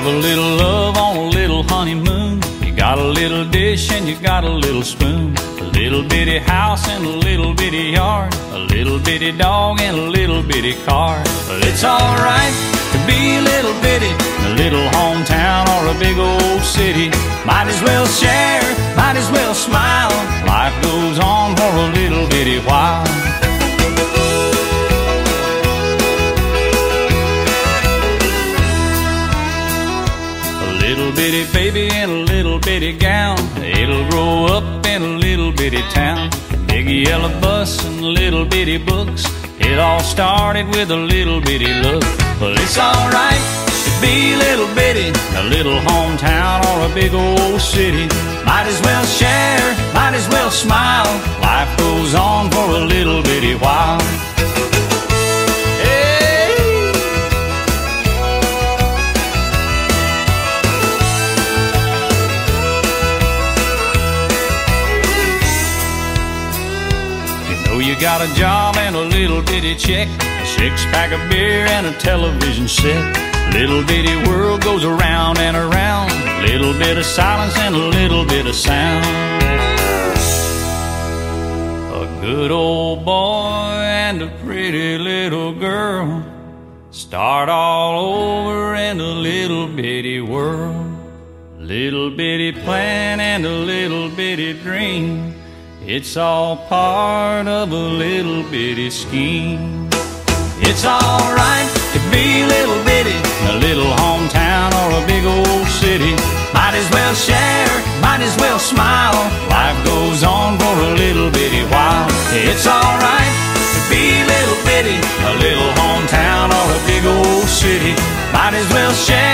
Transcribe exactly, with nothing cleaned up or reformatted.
Have a little love on a little honeymoon. You got a little dish and you got a little spoon. A little bitty house and a little bitty yard. A little bitty dog and a little bitty car. But it's alright to be a little bitty in a little hometown or a big old city. Might as well share, might as well smile. Life goes on for a little bitty while. Little bitty baby in a little bitty gown. It'll grow up in a little bitty town. Big yellow bus and little bitty books. It all started with a little bitty look. Well, it's alright to be a little bitty in a little hometown or a big old city. Might as well share, might as well smile. Life goes on for a little bitty while. You got a job and a little bitty check, a six-pack of beer and a television set. Little bitty world goes around and around. Little bit of silence and a little bit of sound. A good old boy and a pretty little girl start all over in a little bitty world. Little bitty plan and a little bitty dream. It's all part of a little bitty scheme. It's alright to be a little bitty in a little hometown or a big old city. Might as well share, might as well smile. Life goes on for a little bitty while. It's alright to be a little bitty in a little hometown or a big old city. Might as well share